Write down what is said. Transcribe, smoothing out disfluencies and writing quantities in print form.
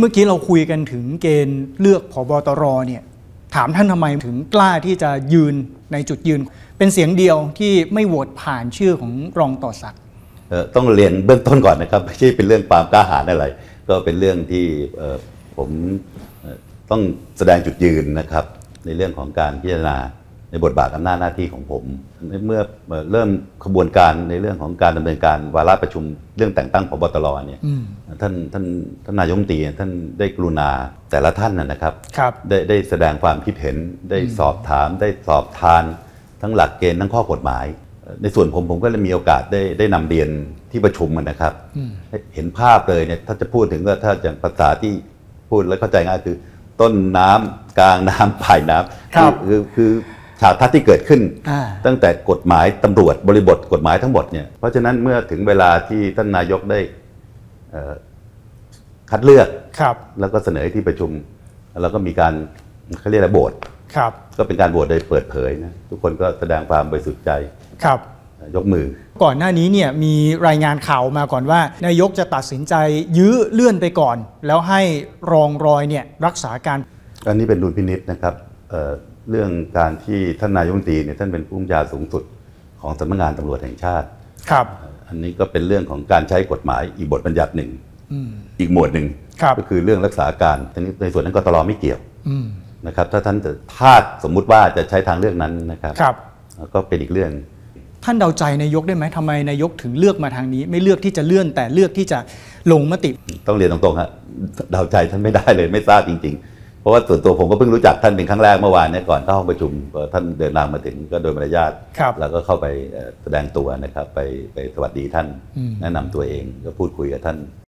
เมื่อกี้เราคุยกันถึงเกณฑ์เลือกผบ.ตร.เนี่ยถามท่านทำไมถึงกล้าที่จะยืนในจุดยืนเป็นเสียงเดียวที่ไม่โหวตผ่านชื่อของรองต่อศักดิ์ต้องเรียนเบื้องต้นก่อนนะครับไม่ใช่เป็นเรื่องความกล้าหาญอะไรก็เป็นเรื่องที่ผมต้องแสดงจุดยืนนะครับในเรื่องของการพิจารณาในบทบาทอำนาจหน้าที่ของผมเมื่อเริ่มขบวนการในเรื่องของการดำเนินการวาระประชุมเรื่องแต่งตั้งผบ.ตร.เนี่ยท่านนายกรัฐมนตรีท่านได้กรุณาแต่ละท่านนะครับได้แสดงความคิดเห็นได้สอบถามได้สอบทานทั้งหลักเกณฑ์ทั้งข้อกฎหมายในส่วนผมก็เลยมีโอกาสได้นำเรียนที่ประชุมนะครับเห็นภาพเลยเนี่ยถ้าจะพูดถึงก็ถ้าอย่างภาษาที่พูดแล้วเข้าใจง่ายคือต้นน้ำกลางน้ำปลายน้ำคือฉากทัศน์ที่เกิดขึ้นตั้งแต่กฎหมายตำรวจบริบทกฎหมายทั้งหมดเนี่ยเพราะฉะนั้นเมื่อถึงเวลาที่ท่านนายกได้คัดเลือกแล้วก็เสนอที่ประชุมแล้วก็มีการเขาเรียกอะไรโหวตก็เป็นการโหวตโดยเปิดเผยนะทุกคนก็แสดงความบริสุทธิ์ใจยกมือก่อนหน้านี้เนี่ยมีรายงานข่าวมาก่อนว่านายกจะตัดสินใจยื้อเลื่อนไปก่อนแล้วให้รองรอยเนี่ยรักษาการอันนี้เป็นดุลพินิจนะครับเรื่องการที่ท่านนายกรัฐมนตรีเนี่ยท่านเป็นผู้บัญชาการสูงสุดของสำนักงานตำรวจแห่งชาติอันนี้ก็เป็นเรื่องของการใช้กฎหมายอีกบทบัญญัติหนึ่งอีกหมวดหนึ่งก็คือเรื่องรักษาการในส่วนนั้นกตร.ไม่เกี่ยวนะครับถ้าสมมุติว่าจะใช้ทางเลือกนั้นนะครับก็เป็นอีกเรื่องท่านเดาใจนายกได้ไหมทำไมนายกถึงเลือกมาทางนี้ไม่เลือกที่จะเลื่อนแต่เลือกที่จะลงมติต้องเรียนตรงๆครับเดาใจท่านไม่ได้เลยไม่ทราบจริงๆเพราะว่าส่วนตัวผมก็เพิ่งรู้จักท่านเป็นครั้งแรกเมื่อวานนี้ก่อนเข้าห้องประชุมท่านเดินทางมาถึงก็โดยมารยาทแล้วก็เข้าไปแสดงตัวนะครับไปสวัสดีท่านแนะนำตัวเองก็พูดคุยกับท่าน